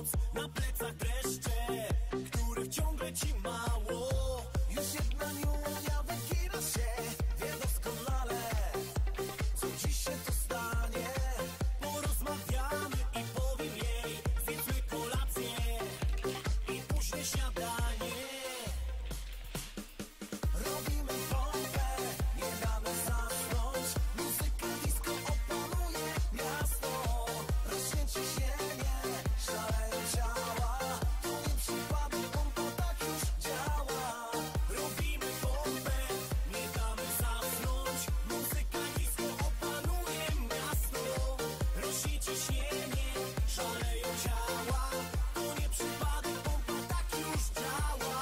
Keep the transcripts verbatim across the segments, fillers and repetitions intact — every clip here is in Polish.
noc, na plecach dreszcze, których ciągle ci mało. Już jedna niunia wygina się, wie doskonale, co dziś się tu stanie. Porozmawiamy i powiem jej, zjedzmy kolację i później śniadanie. Robimy pompę, nie damy zasnąć. Muzyka disco opanuje miasto. Rośnie ciśnienie, szaleją ciała. To nie przypadek, pompa tak już działa. Robimy pompę, nie damy zasnąć. Muzyka disco opanuje miasto. Rośnie ciśnienie, szaleją ciała. To nie przypadek, pompa tak już działa.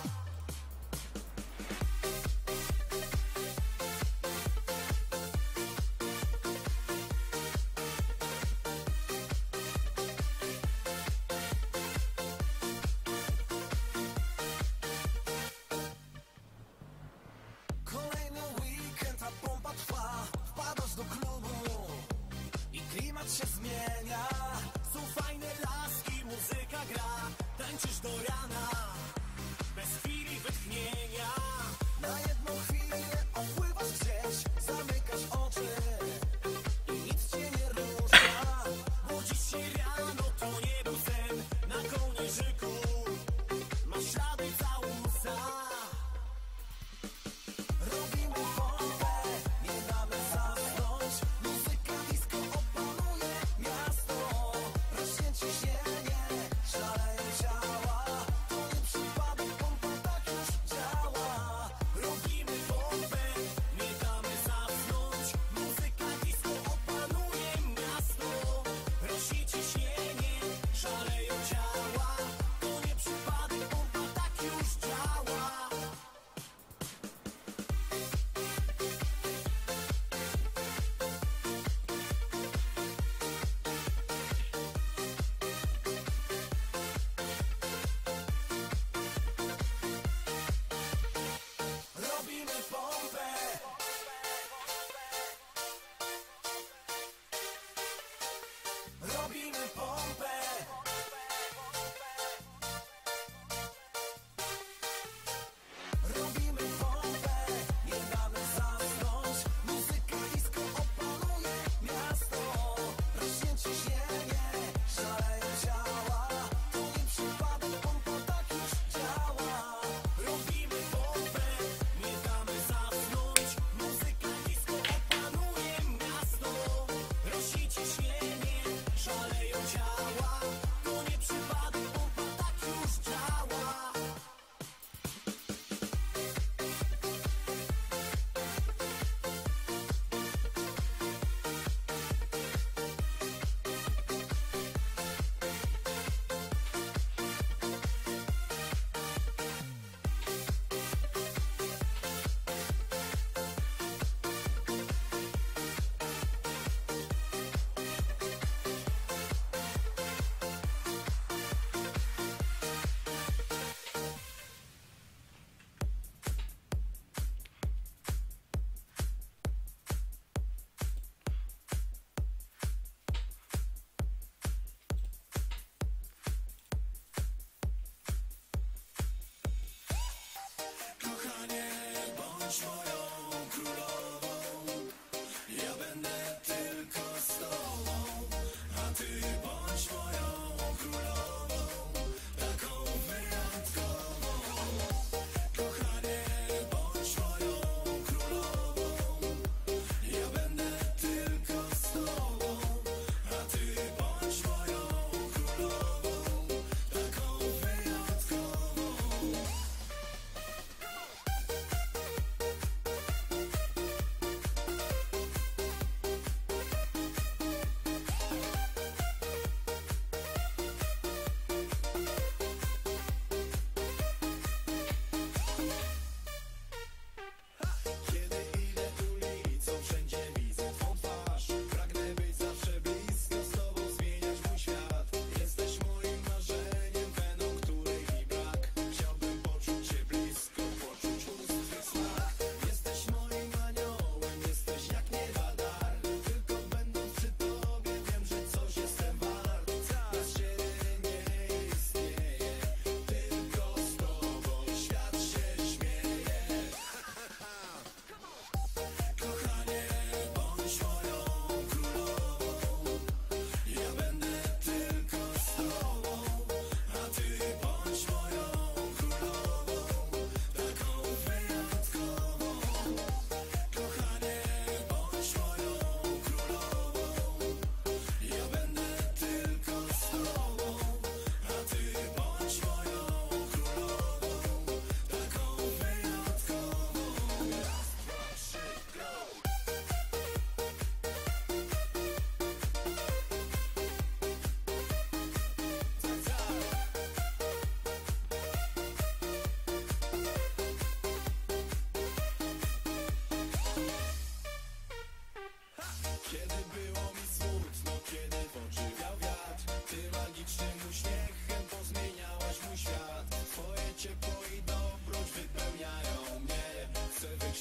Kolejny weekend, a pompa trwa. Wpadasz do klubu i klimat się zmienia. Są fajne laski, muzyka gra. Tańczysz do rana, bez chwili wytchnienia. Na jedną chwilę opływasz gdzieś, zamykasz oczy i nic cię nie rusza. Budzisz się rano, to nie był sen. Na kołnierzyku masz ślady całusa. Robimy pompę, nie damy zasnąć. Muzyka disco opanuje miasto. Rośnie ciśnienie, szaleją ciała. To nie przypadek, pompa tak już działa. Robimy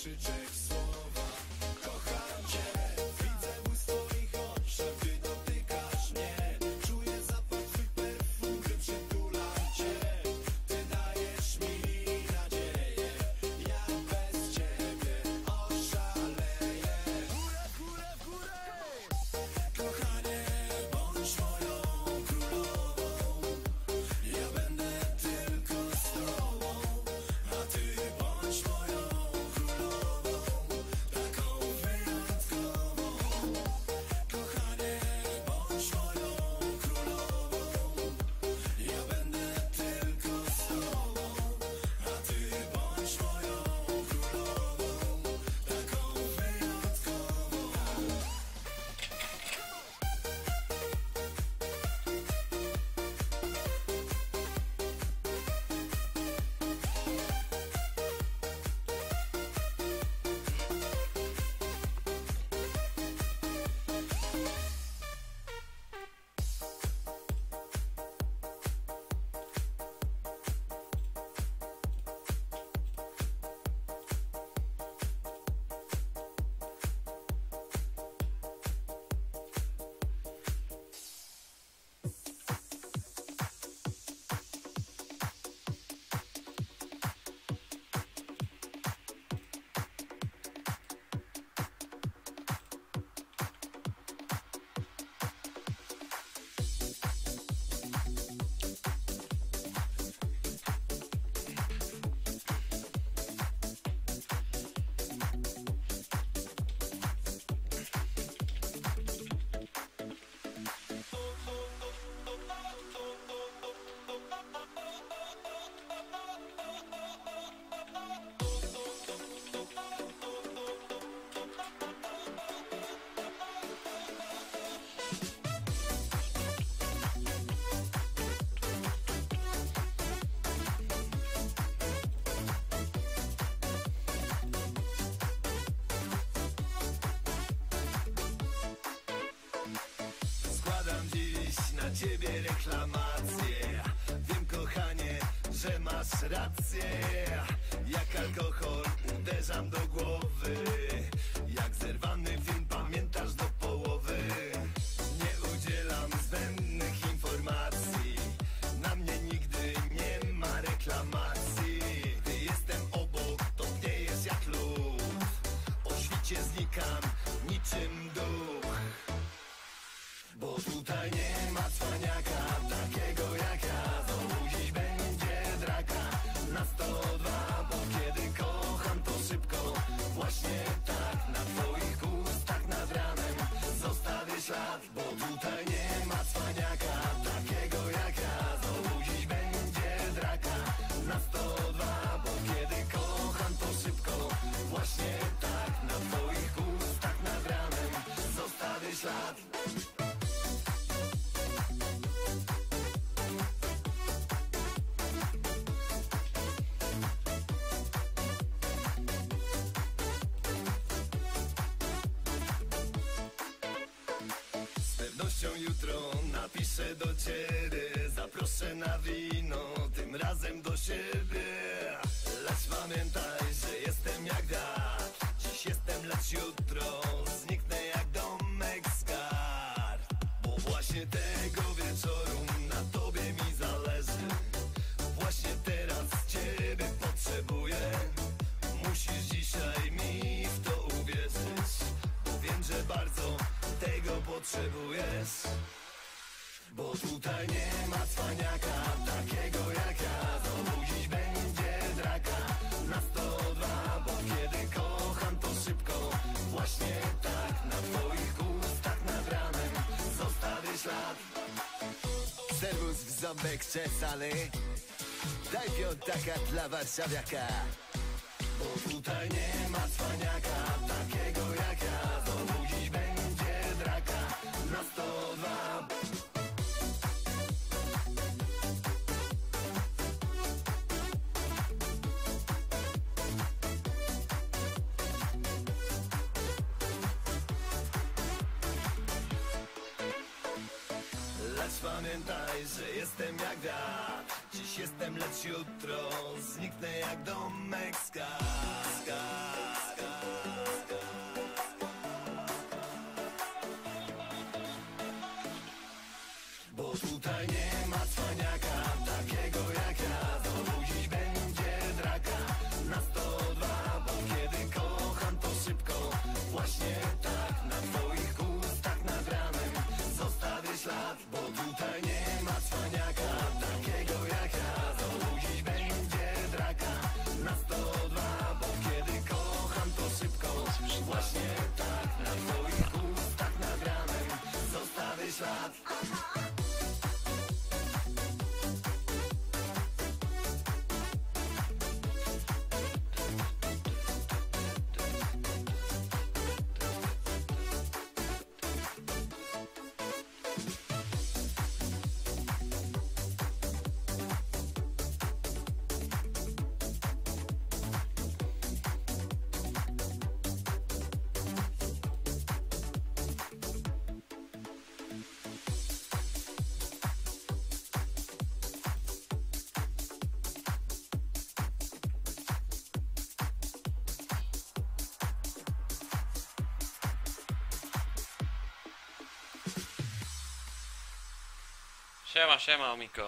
krzyczeć słowa. Kocham cię, widzę błysk twoich oczu, gdy dotykasz mnie. Czuję zapach twych perfum, gdy przytulam cię. Ty dajesz mi nadzieję, ja bez ciebie oszaleję. W górę, w górę, w górę! Kochanie, bądź moją królową. Ja będę tylko z tobą, a ty bądź moją królową, taką wyjątkową. Kochanie, bądź moją królową. Ja będę tylko z tobą, a ty bądź moją królową, taką wyjątkową. Składam dziś na ciebie reklamację. Wiem, kochanie, że masz rację. Jak alkohol uderzam do głowy. Jak zerwany film, pamiętasz do połowy. Nie udzielam zbędnych informacji. Na mnie nigdy nie ma reklamacji. Gdy jestem obok, to tniejesz jak lód. O świcie znikam niczym duch. Bo tutaj nie ma cwaniaka takiego jak ja. Znowu dziś będzie draka na sto dwa. Bo kiedy kocham, to szybko. Właśnie tak, na twoich ustach nad ranem zostawię ślad. Bo tutaj nie ma cwaniaka takiego jak ja. Znowu dziś będzie draka na sto dwa. Bo kiedy kocham, to szybko. Właśnie tak, na twoich ustach nad ranem zostawię ślad. Z pewnością jutro napiszę do ciebie. Zaproszę na wino, tym razem do siebie. Lecz pamiętaj, że jestem jak wiatr. Dziś jestem, lecz jutro zniknę jak domek z kart. Bo właśnie tego wieczoru na tobie mi zależy. Właśnie teraz ciebie potrzebuję. Musisz dzisiaj mi w to uwierzyć. Bo wiem, że bardzo tego potrzebujesz. Bo tutaj nie ma cwaniaka takiego jak ja. Znowu dziś będzie draka na sto dwa. Bo kiedy kocham, to szybko. Właśnie tak, na twoich ustach nad ranem zostawię ślad. Serwus w ząbek czesany. Daj piątaka dla warszawiaka. Bo tutaj nie ma cwaniaka takiego jak ja. Znowu dziś będzie draka na sto dwa. Lecz pamiętaj, że jestem jak wiatr. Dziś jestem, lecz jutro zniknę jak domek z kart. Siema, siema, Miko.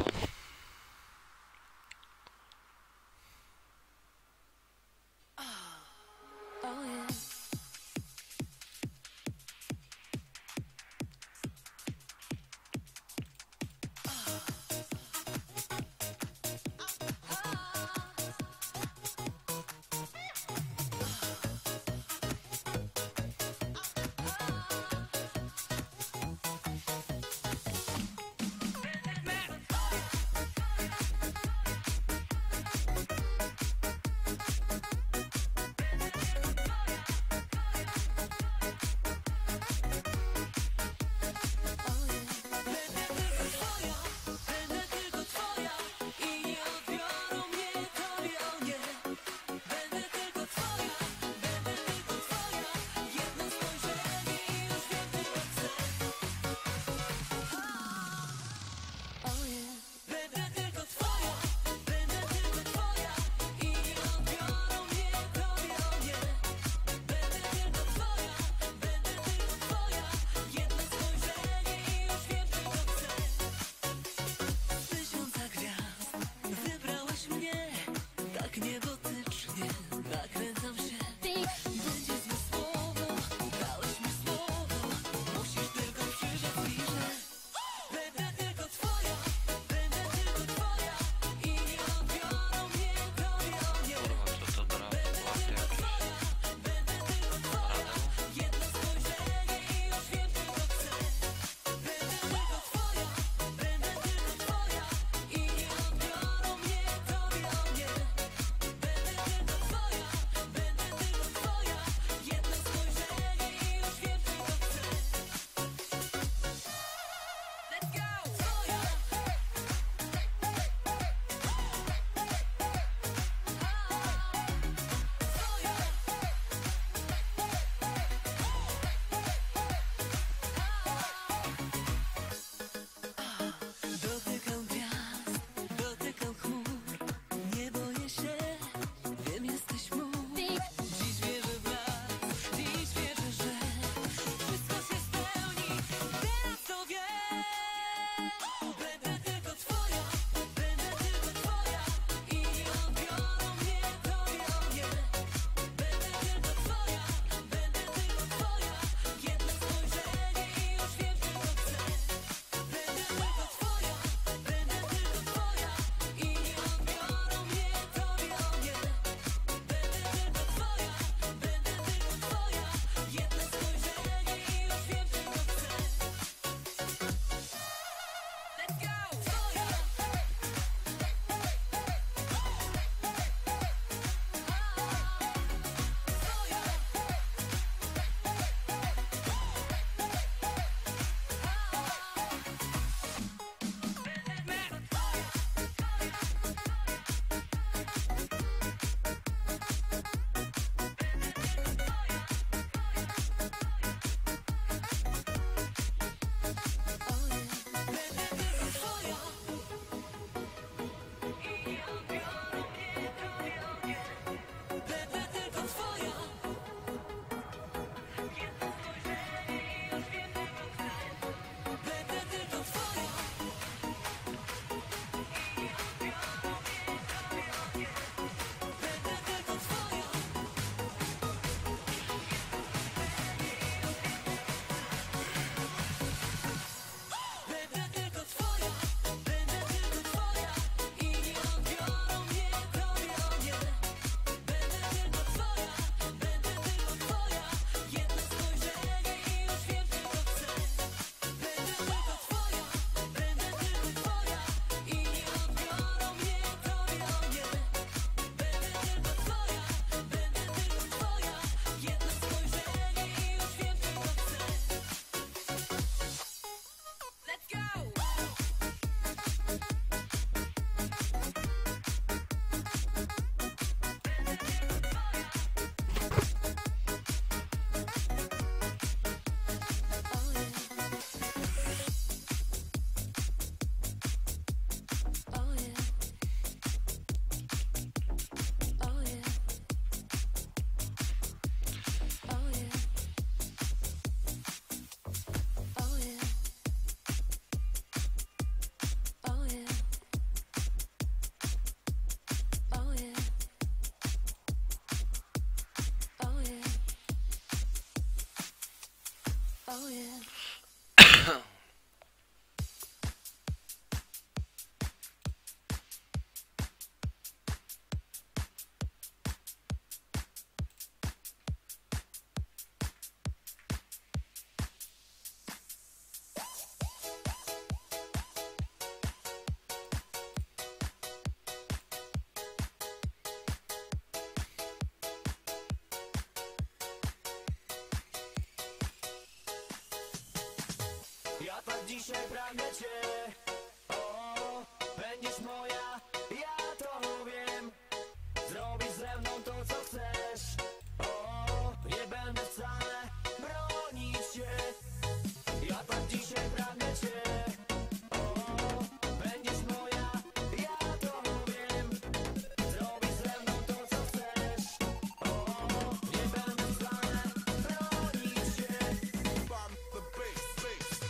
tak dzisiaj pragnę cię. O, będziesz moja, ja to wiem. Zrobisz ze mną to, co chcesz. O, nie będę wcale bronić cię. Ja tak dzisiaj pragnę cię. O, będziesz moja, ja to wiem. Zrobisz ze mną to, co chcesz. O, nie będę wcale bronić cię. Bump the bass, bass.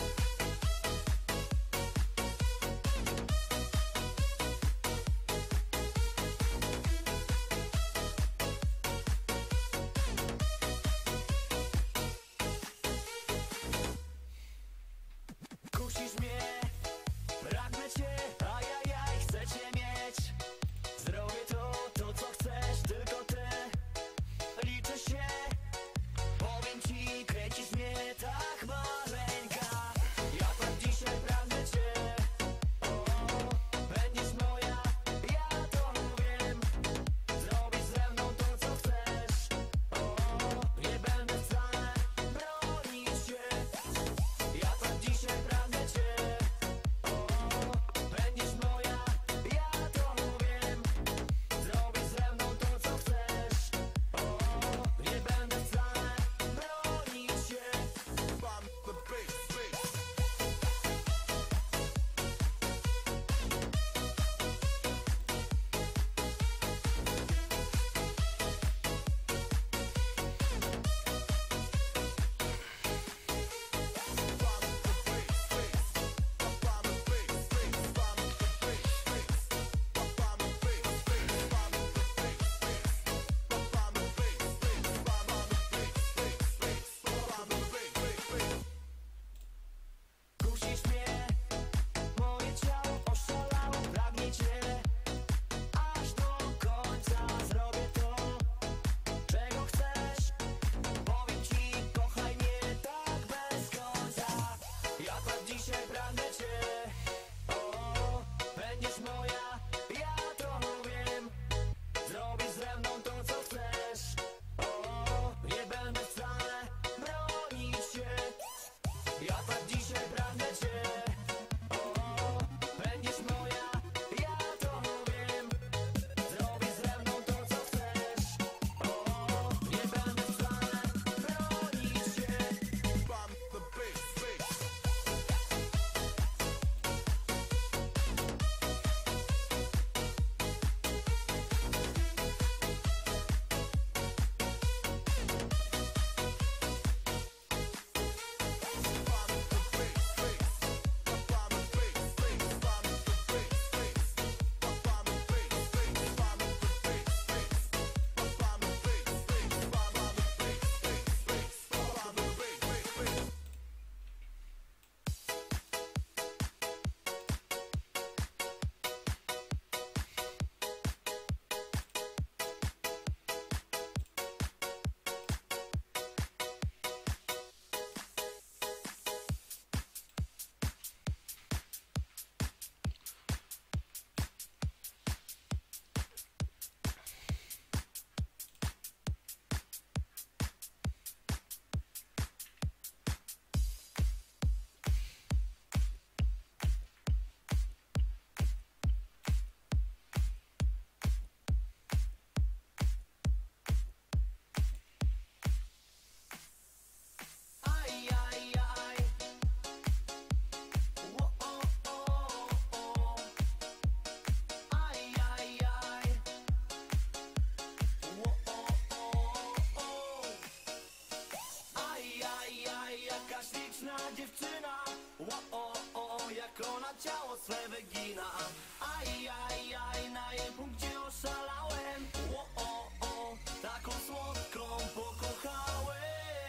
Kusisz mnie, pragnę cię, ajajaj, chcę cię mieć. Zrobię to, to co chcesz, tylko ty. Liczę się, powiem ci, kręcisz mnie tak maleńka. Ja tak dzisiaj pragnę cię. O, będziesz moja, ja to wiem. Zrobisz ze mną to, co chcesz. O, nie będę wcale bronić cię. Ja tak dzisiaj pragnę cię. O, będziesz moja, ja to wiem. Zrobisz ze mną to, co chcesz. O, nie będę wcale bronić cię. Bump the bass, bass. Kusisz mnie, moje ciało oszalało, pragnie cię. Aż do końca zrobię to, czego chcesz. Powiem ci, kochaj mnie tak bez końca. Ja tak dzisiaj pragnę cię. O, będziesz moja, ja to wiem. Zrobisz ze mną to, co chcesz. O, nie będę wcale bronić cię. Ja tak dzisiaj pragnę cię. O, będziesz moja, ja to wiem. Zrobisz ze mną to, co chcesz. O, nie będę wcale bronić cię. Bump the bass, bass. Dziewczyna, o, o, o, jak ona ciało swe wygina. Aj, aj, aj, na jej punkcie oszalałem. O, o, o, taką słodką pokochałem.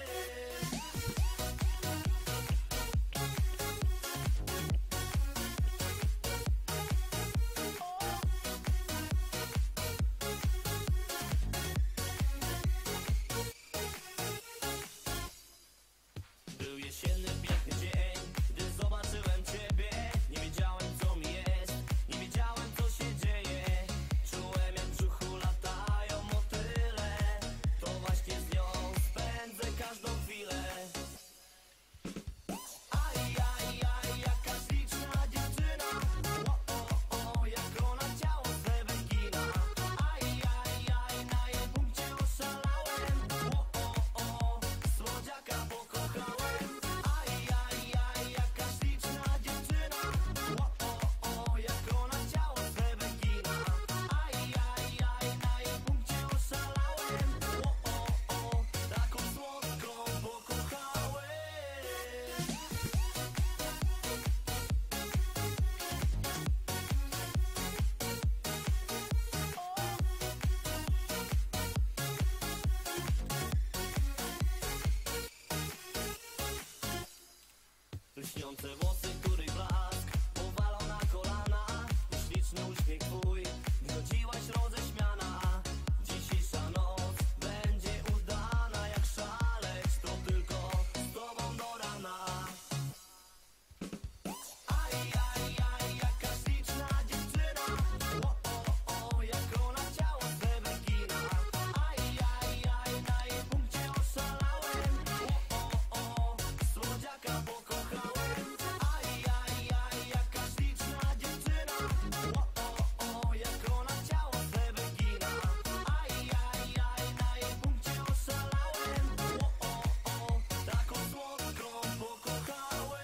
Był jesienny, piękny dzień, gdy zobaczyłem ciebie. Nie wiedziałem, co mi jest, nie wiedziałem, co się dzieje. lśniące włosy, których blask powalał na kolana. Śliczny uśmiech twój, wychodziłaś roześmiana. Dzisiejsza noc będzie udana, jak szaleć to tylko z tobą do rana. Aj, aj, aj, jaka śliczna dziewczyna. O, o, o, jak ona ciało swe wygina. Aj, aj, aj, na jej punkcie oszalałem. O, o, o, słodziaka pokochałem. Aj, aj, aj, jaka śliczna dziewczyna. O, o, o, jak ona ciało swe wygina. Aj, aj, aj, na jej punkcie oszalałem. O, o, o, taką słodką pokochałem.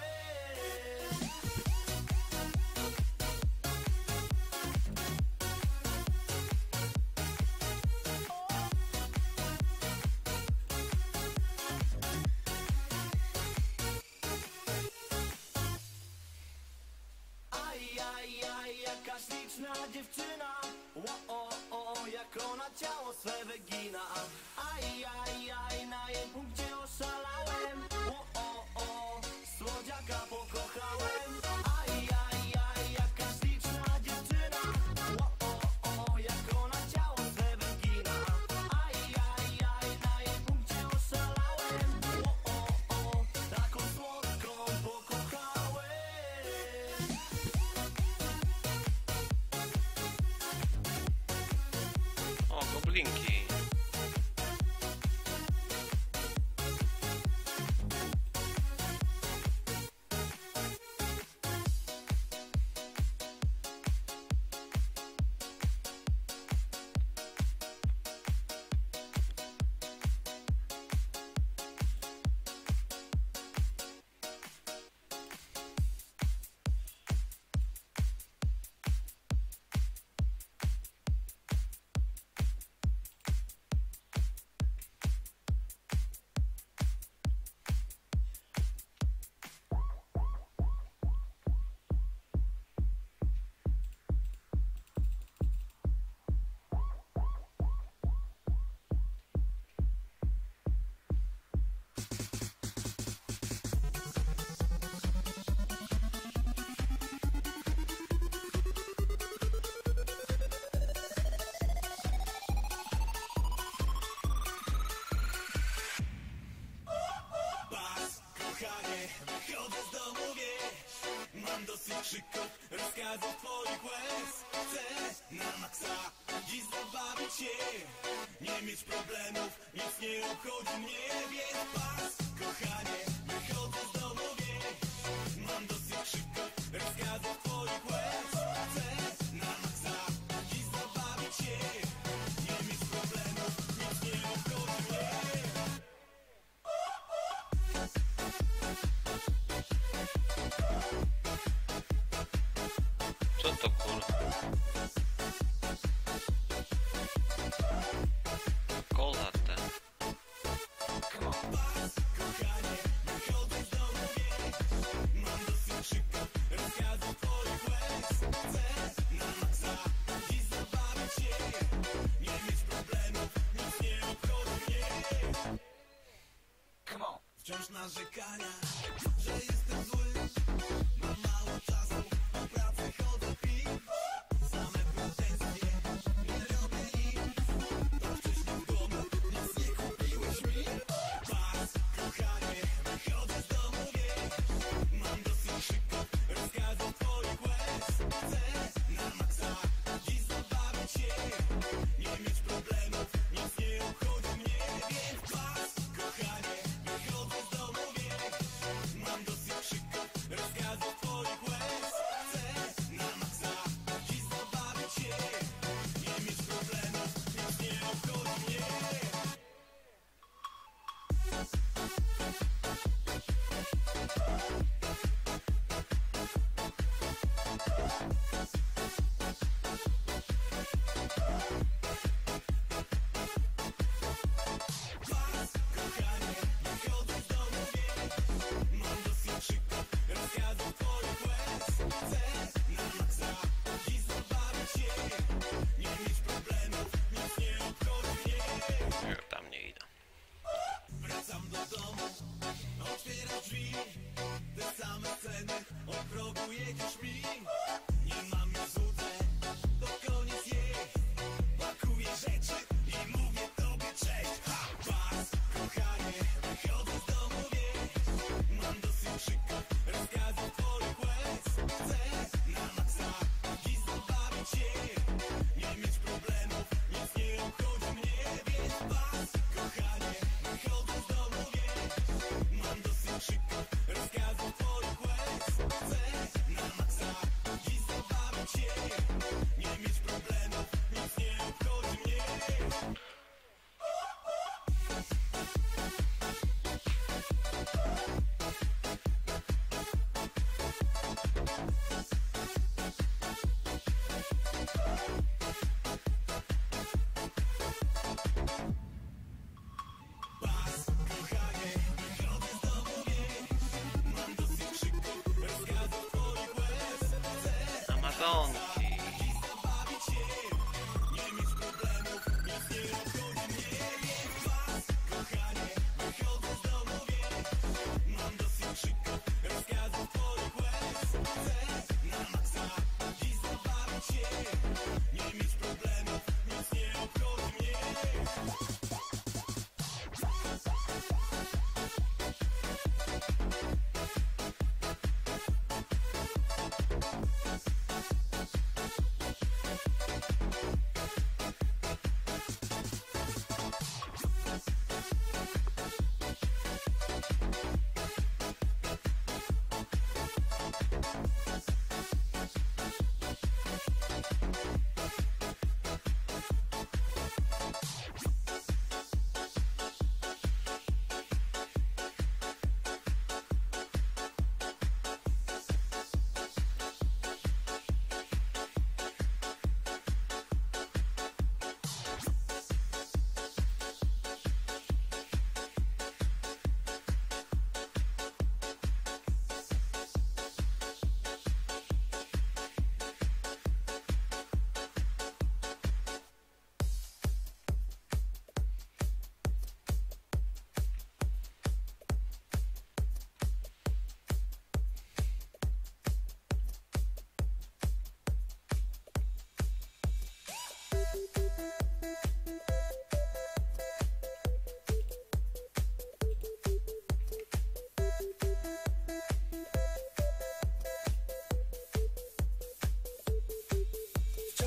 Aj, aj, aj, jaka śliczna dziewczyna. O, o, o, jak ona ciało swe wygina. Aj, aj, aj, na jej punkcie oszalałem. O, o, o, słodziaka pokochałem. Aj, aj, aj, jaka śliczna dziewczyna. O, o, o, jak ona ciało swe wygina. Aj, aj, aj, na jej punkcie oszalałem. O, o, o, taką słodką pokochałem. O, goblinki. Pas, kochanie, wychodzę z domu, wiesz. Mam dosyć krzyków, rozkazów twoich łez. Chcę na maksa dziś zabawić się, nie mieć problemów, nic nie obchodzi mnie. Więc pas, kochanie, wychodzę z domu, wiesz. Mam dosyć krzyków, rozkazów twoich łez. Chcę na maksa dziś zabawić się, nie mieć problemów, nic nie obchodzi mnie. Co to kurwa? Kola te. Come on. Pas, kochanie, wychodzę z domu, wiesz. Mam dosyć krzyków, rozkazów twoich łez. Chcę na maksa dziś zabawić się, nie mieć problemów, nic nie obchodzi mnie. Come on. Wciąż narzekania, że jestem zły. Mam mało czasu, po pracy chodzę pić. Same pretensje, nie robię nic. To wcześniej w domu nic nie kupiłeś mi. Pas, kochanie, wychodzę z domu, wiesz. Mam dosyć krzyków, rozkazów twoich łez. Chcę na maksa dziś zabawić się, nie mieć problemów, nic nie obchodzi mnie. Więc pas, kochanie, wychodzę z domu, wiesz. Mam dosyć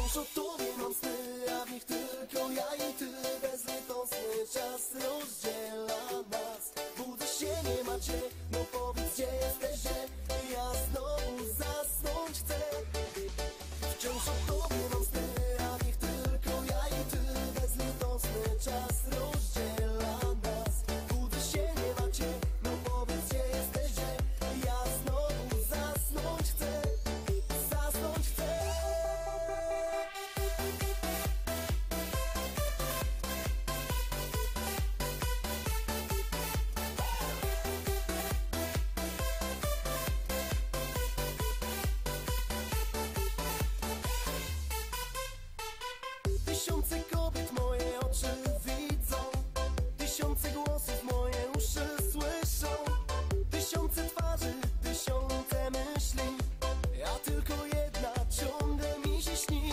Wciąż o tobie mam sny, a w nich tylko ja i ty. Bezlitosny czas rozdziela nas. Budzę się, nie ma cię, no powiedz gdzie jesteś, że ja znowu zasnąć chcę. Wciąż o tobie mam sny, a w nich tylko ja i ty. Bezlitosny czas rozdziela nas. Budzę się, nie ma cię, no powiedz gdzie jesteś, że ja znowu zasnąć chcę. Zasnąć chcę. Tysiące kobiet moje oczy widzą, tysiące głosów moje uszy słyszą, tysiące twarzy, tysiące myśli, a tylko jedna ciągle mi się śni.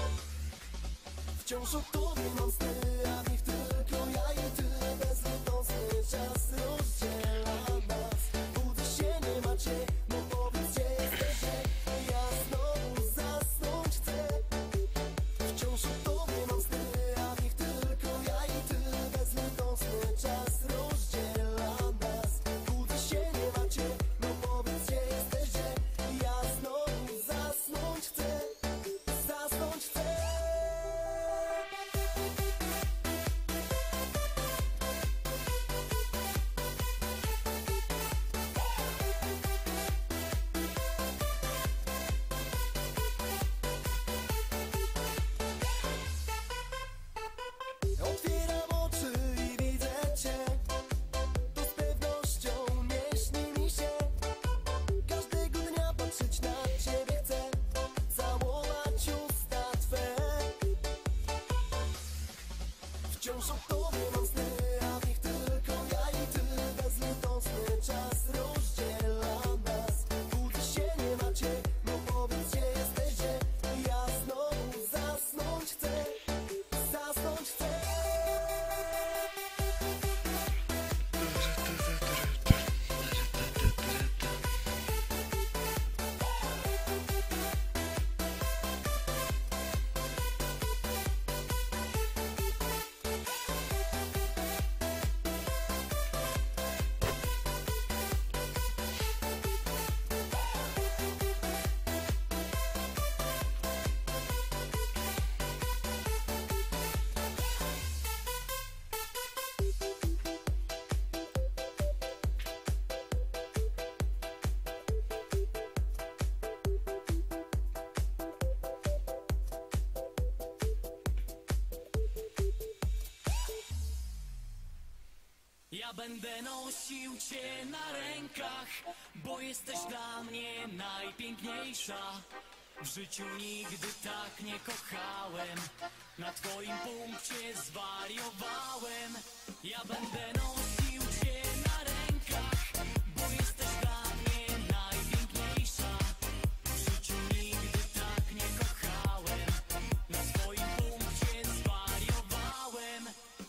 Wciąż o tobie mam sny, a w nich tylko ja i ty. Bezlitosny czas rozdziela nas. Budzę się, nie ma cię, no powiedz gdzie jesteś, że ja znowu zasnąć chcę. Wciąż o tobie mam sny, a w nich tylko ja i ty. Bezlitosny czas rozdziela nas. Budzę się, nie ma cię, no powiedz gdzie jesteś, że ja znowu zasnąć chcę. Zasnąć chcę. Otwieram oczy i widzę cię, to z pewnością nie śni mi się. Każdego dnia patrzeć na ciebie chcę, całować usta twe. Wciąż o tobie mam sny, a w nich tylko ja i ty. Bezlitosny czas rozdziela nas. Budzę się, nie ma cię, no powiedz gdzie jesteś, że ja znowu zasnąć chcę. Zasnąć chcę. Ja będę nosił cię na rękach, bo jesteś dla mnie najpiękniejsza. W życiu nigdy tak nie kochałem, na twoim punkcie zwariowałem. Ja będę nosił cię na rękach, bo jesteś dla mnie najpiękniejsza. W życiu nigdy tak nie kochałem, na twoim punkcie zwariowałem.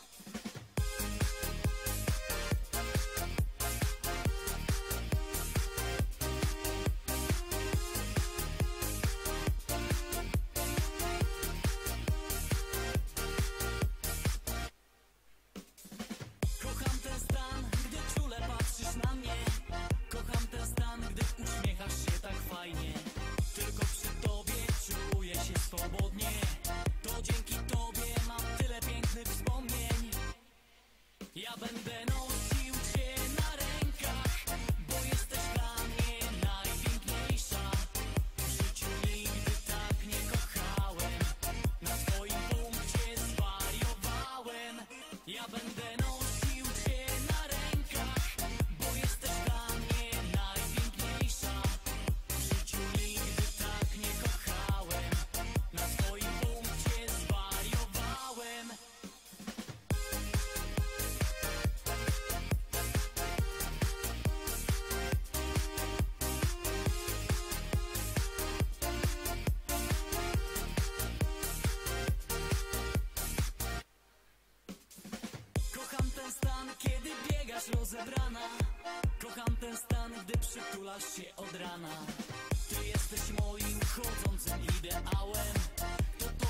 Kocham ten stan, gdy czule patrzysz na mnie. Kocham ten stan, gdy uśmiechasz się tak fajnie. Tylko przy tobie czuję się swobodnie. To dzięki tobie mam tyle pięknych wspomnień. Ja będę nosił cię na rękach, bo jesteś dla mnie najpiękniejsza. W życiu nigdy tak nie kochałem, na twoim punkcie zwariowałem. Ja będę nosił cię na rękach, bo jesteś dla mnie najpiękniejsza. W życiu nigdy tak nie kochałem, na twoim punkcie zwariowałem. Kocham ten stan, kiedy biegasz rozebrana. Kocham ten stan, gdy przytulasz się od rana. Ty jesteś moim chodzącym ideałem. To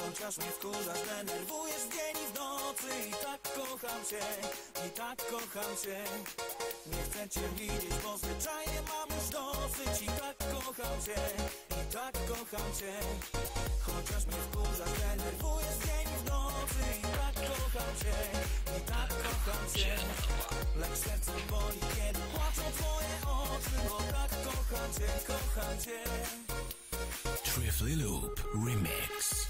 Chociaż mnie wkurzasz, denerwujesz w dzień i w nocy. I tak kocham cię, i tak kocham cię. Nie chcę cię widzieć, bo zwyczajnie mam już dosyć. I tak kocham cię, i tak kocham cię. Chociaż mnie wkurzasz, denerwujesz w dzień i w nocy. I tak kocham cię, i tak kocham cię. Lecz serce boli, kiedy płaczą twoje oczy. Bo tak kocham cię, kocham cię. Trifly Loop Remix.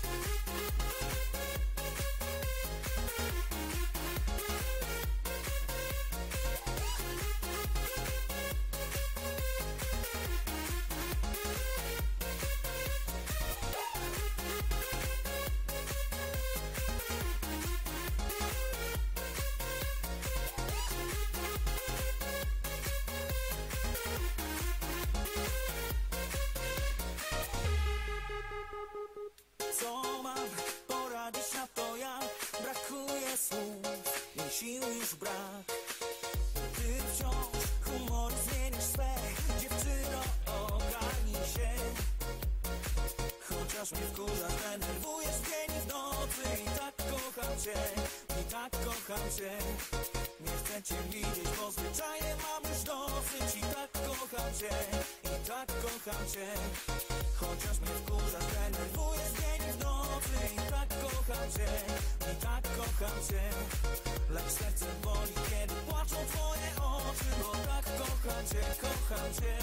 Co mam poradzić na to ja? Brakuje słów i sił już brak. Ty wciąż humor zmienisz swe. Dziewczyno, ogarnij się. Chociaż mnie wkurzasz, denerwujesz w dzień i w nocy. I tak kocham cię, i tak kocham cię. Nie chcę cię widzieć, bo zwyczajnie mam już dosyć. I tak kocham cię, i tak kocham cię. Chociaż mnie wkurzasz, denerwujesz w dzień i w nocy. I tak kocham cię, i tak kocham cię. Lecz serce boli, kiedy płaczą twoje oczy. Bo tak kocham cię, kocham cię.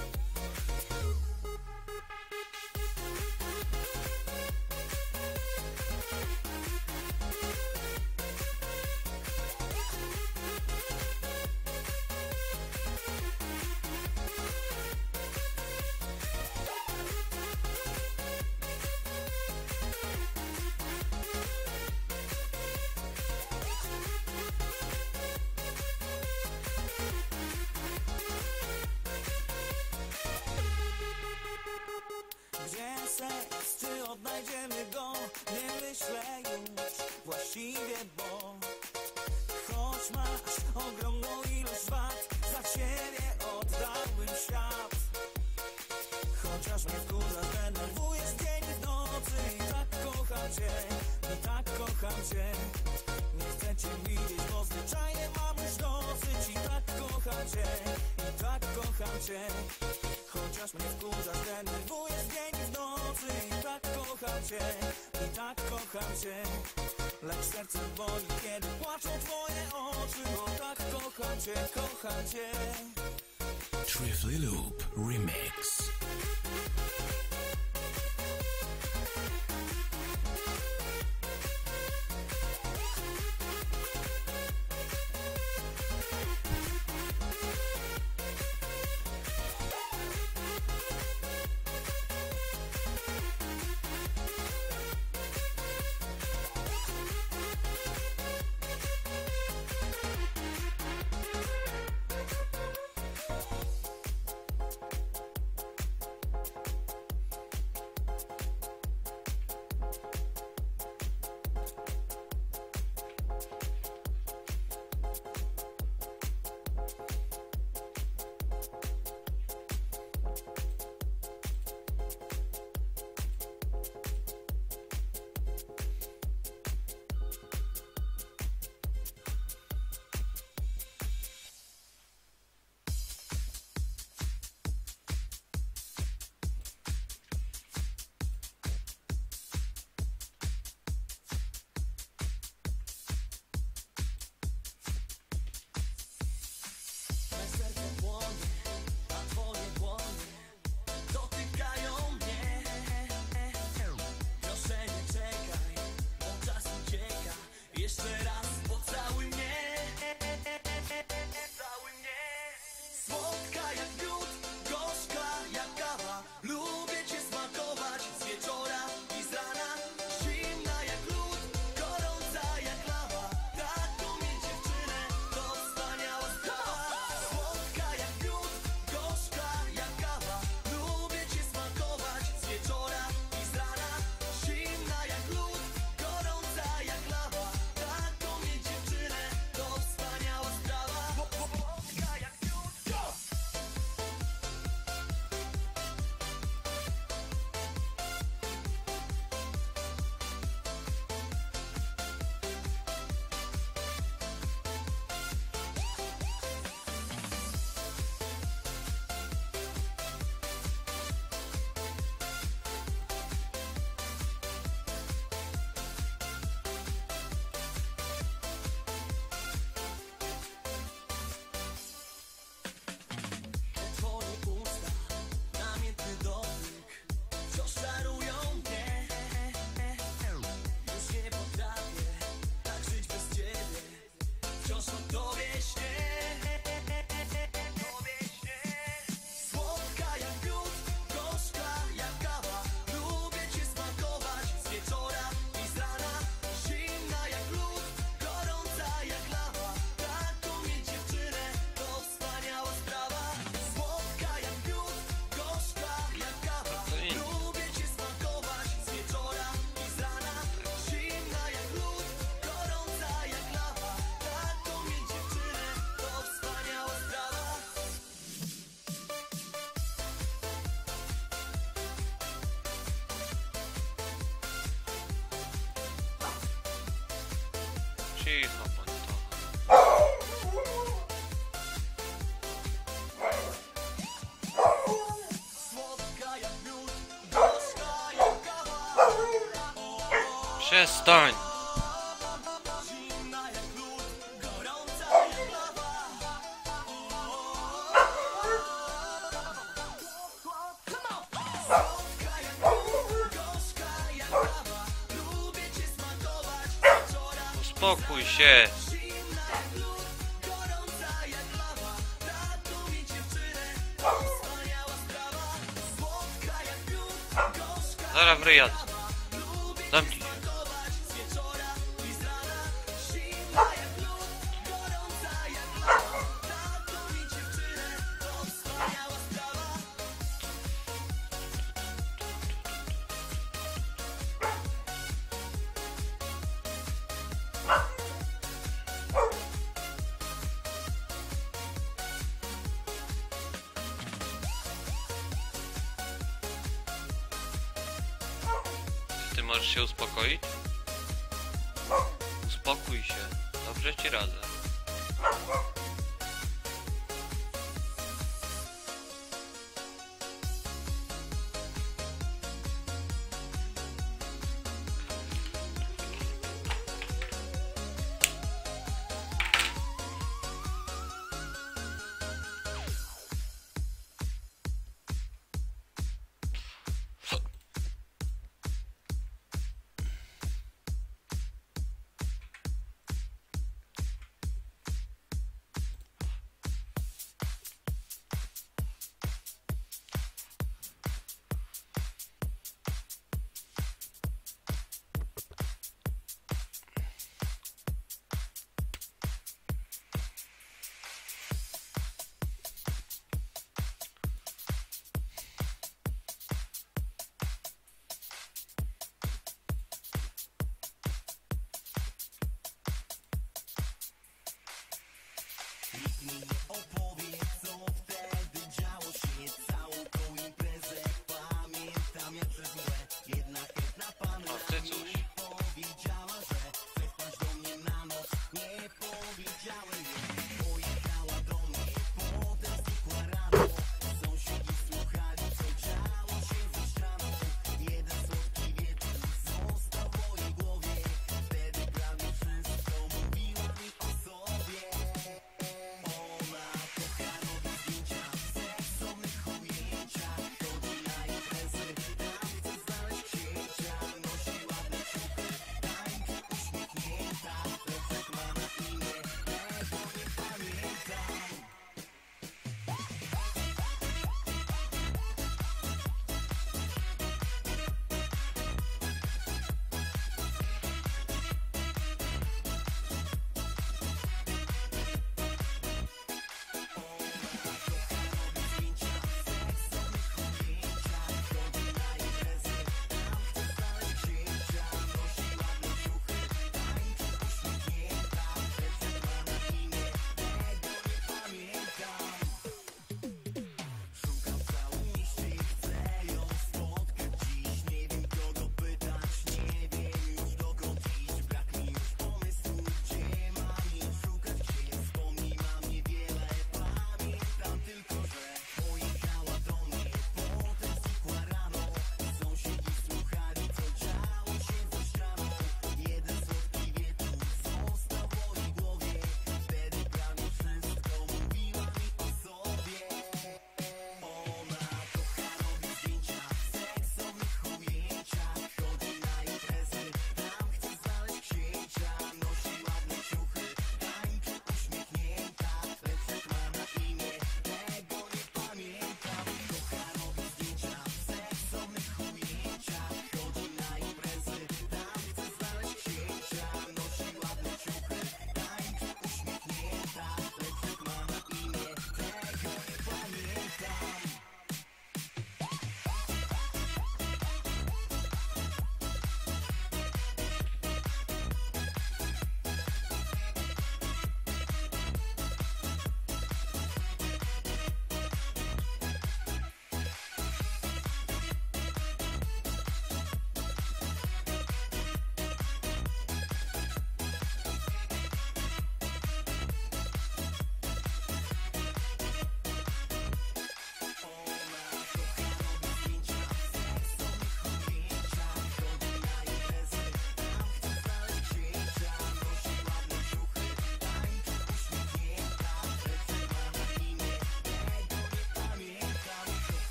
Gdzie seks, czy odnajdziemy go? Nie myślę już właściwie, bo choć masz ogromną ilość wad, za ciebie oddałbym świat. Chociaż mnie wkurzasz, denerwujesz dzień i w nocy. I tak kocham cię, i tak kocham cię. Nie chcę cię widzieć, bo zwyczajnie mam już dosyć. I tak kocham cię, i tak kocham cię. Chociaż mnie wkurzasz, denerwujesz dzień i w nocy. I tak kocham cię, i tak kocham cię. Lecz serce boli, kiedy płaczą twoje oczy. Bo tak kocham cię, kocham cię. Trifly Loop Remix. Cicho bądź to. Przestań! Uspokój się! Zaraz wyjadę. Zamknij się. Ty możesz się uspokoić? Uspokój się. Dobrze ci radzę. O, ty cóż.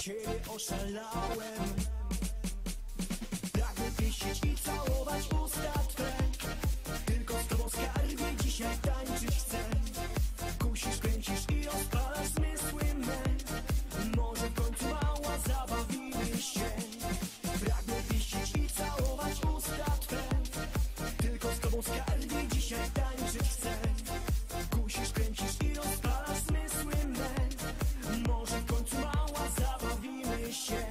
ciebie oszalałem. Pragnę pieścić i całować usta twe. Tylko z tobą skarbie dzisiaj tańczyć chcę. Kusisz, kręcisz i rozpalasz zmysły me. Może w końcu mała zabawimy się. Pragnę pieścić i całować usta twe. Tylko z tobą skarbie dzisiaj tańczyć chcę. Kusisz, kręcisz i rozpalasz zmysły me. Może w końcu mała zabawimy się.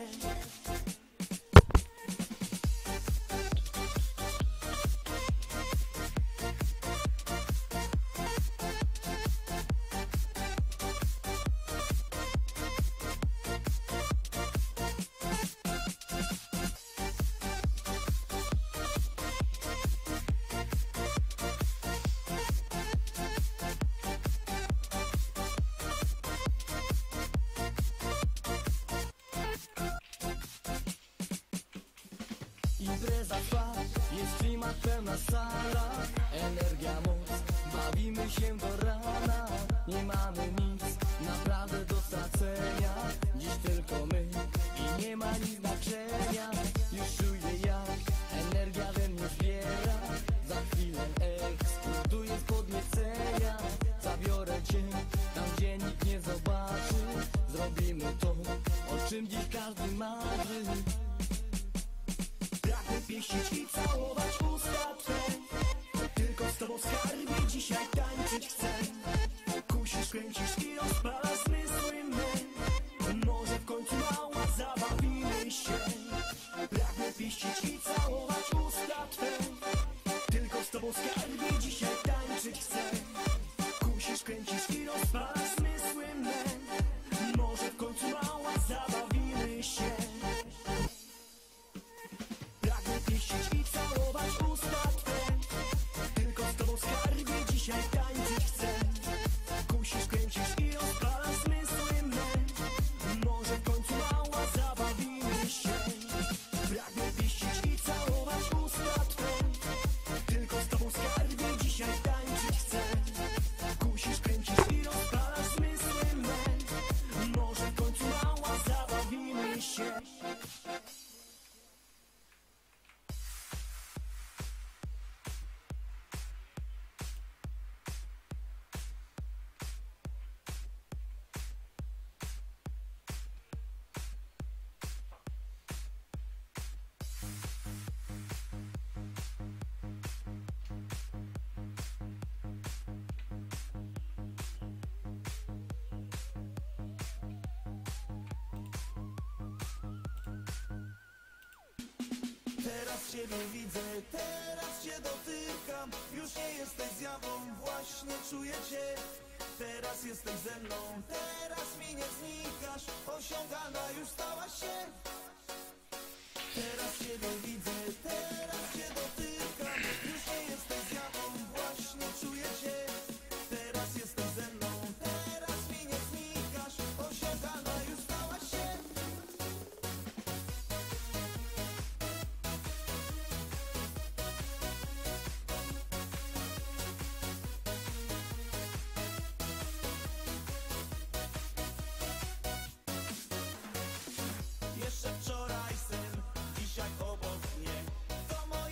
Impreza trwa, jest klimat, pełna sala. Energia, moc, bawimy się do rana. Nie mamy nic, naprawdę do stracenia. Dziś tylko my i nie ma nic znaczenia. Już czuję jak energia we mnie zbiera. Za chwilę eksploduje z podniecenia. Zabiorę cię tam, gdzie nikt nie zobaczy. Zrobimy to, o czym dziś każdy marzy. Pragnę pieścić i całować usta twe. Tylko z tobą skarbie dzisiaj tańczyć chcę. Kusisz, kręcisz i rozpalasz zmysły me. Może w końcu mała zabawimy się. Pragnę pieścić i całować usta twe. Tylko z tobą skarbie dzisiaj tańczyć chcę. Kusisz, kręcisz i rozpalasz zmysły me. Może w końcu mała zabawimy się. Pragnę pieścić i całować usta twe. Tylko z tobą skarbie dzisiaj tańczyć chcę. Kusisz, kręcisz i rozpalasz zmysły me. Może w końcu mała zabawimy się. Pragnę pieścić i całować usta twe. Tylko z tobą skarbie dzisiaj tańczyć chcę. Kusisz, kręcisz i rozpalasz zmysły me. Może w końcu mała zabawimy się. Teraz ciebie widzę, teraz cię dotykam. Już nie jesteś zjawą, właśnie czuję cię. Teraz jesteś ze mną, teraz mi nie znikasz. Osiągana już stałaś się. Teraz ciebie widzę, teraz cię dotykam. Już nie jesteś zjawą, właśnie czuję cię. Teraz jesteś ze mną, teraz mi nie znikasz. Osiągana już stałaś się. Jeszcze wczoraj sen, dzisiaj obok mnie. To moje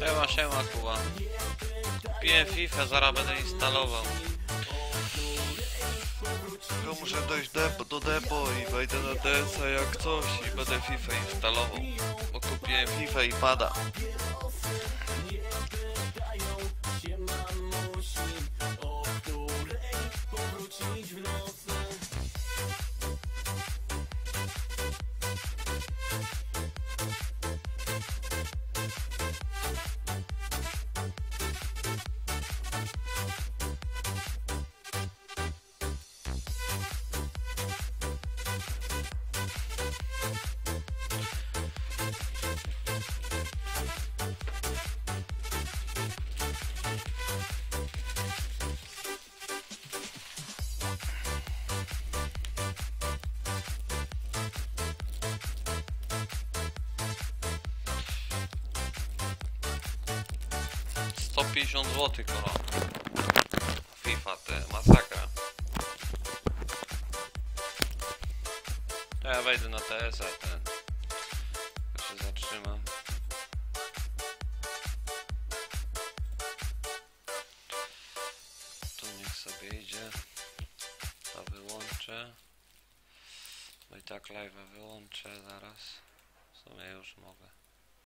Siema, siema, Kuba. Kupiłem FIFA, zaraz będę instalował. Tylko muszę dojść depo, do depo i wejdę na D S a jak coś i będę FIFA instalował. Bo kupiłem FIFA i pada. sto pięćdziesiąt złotych, kono. FIFA, te masakra. To ja wejdę na T S a, ten. To się zatrzymam. Tu niech sobie idzie. To wyłączę. No i tak live'a wyłączę zaraz. W sumie już mogę.